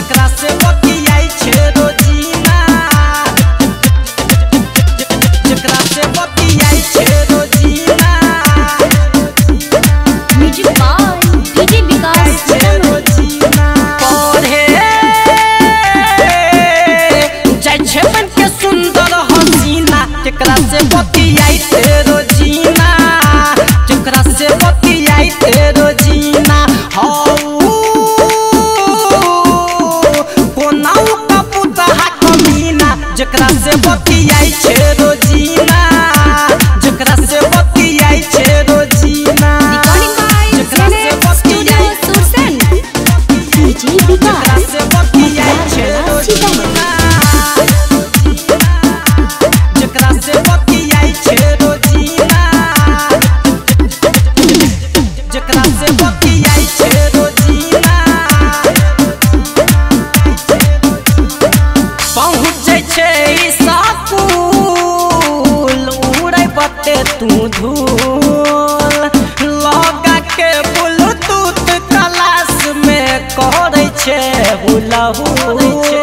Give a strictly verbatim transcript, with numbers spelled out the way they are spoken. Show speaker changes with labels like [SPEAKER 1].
[SPEAKER 1] जकरा से बतियाई छे रोजीना जकरा से बतियाई छे रोजीना
[SPEAKER 2] म्यूजिक बाय डीजे विकास
[SPEAKER 1] रोजीना पढ़े जाय छे बन के सुंदर हसीना जकरा से बतियाई छे रोजीना जकरा से बतियाई छे रोजीना हाउ कोनाउ का पुतहा कमीना जकरा से बतियाई छे रोजीना जकरा से बतियाई छे रोजीना जकरा से बतियाई
[SPEAKER 2] डीजे विकास
[SPEAKER 1] से बतियाई छे रोजीना जकरा से बतियाई छे रोजीना जकरा से बतियाई छे रोजीना पहुँचे छे स्कूल उड़े बते तू धूल लगा के ब्लूटूथ क्लास में करे छे हुलहुल